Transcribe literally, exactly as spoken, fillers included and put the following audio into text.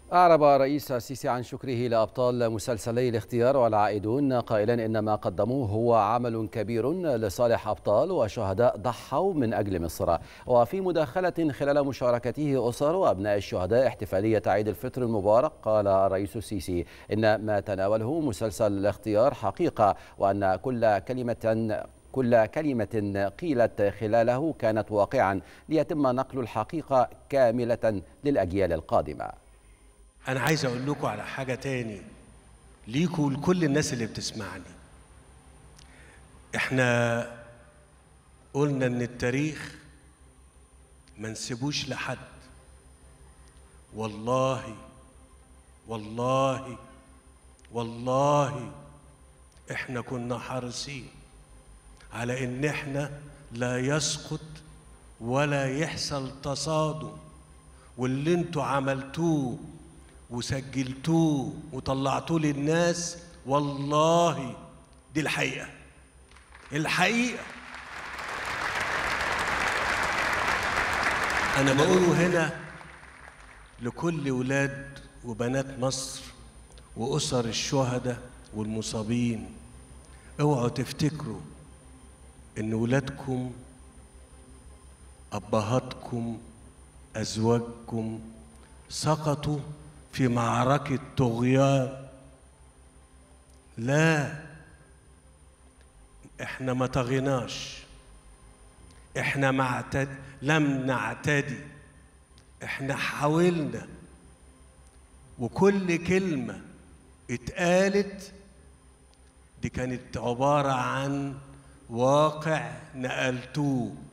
أعرب الرئيس السيسي عن شكره لأبطال مسلسلي الاختيار والعائدون، قائلا إن ما قدموه هو عمل كبير لصالح أبطال وشهداء ضحوا من أجل مصر. وفي مداخلة خلال مشاركته أسر وأبناء الشهداء احتفالية عيد الفطر المبارك، قال الرئيس السيسي إن ما تناوله مسلسل الاختيار حقيقة، وأن كل كلمة كل كلمة قيلت خلاله كانت واقعا، ليتم نقل الحقيقة كاملة للأجيال القادمة. أنا عايز أقول لكم على حاجة تاني ليكوا ولكل الناس اللي بتسمعني. إحنا قلنا إن التاريخ ما نسيبوش لحد. والله والله والله إحنا كنا حريصين على إن إحنا لا يسقط ولا يحصل تصادم، واللي انتوا عملتوه وسجلتوه وطلعتوه للناس والله دي الحقيقة. الحقيقة أنا بقوله هنا لكل ولاد وبنات مصر وأسر الشهداء والمصابين: اوعوا تفتكروا إن ولادكم، أبهاتكم، أزواجكم سقطوا في معركة طغيان. لا، احنا ما طغيناش، احنا ما اعتد... لم نعتدي، احنا حاولنا، وكل كلمة اتقالت دي كانت عبارة عن واقع نقلتوه.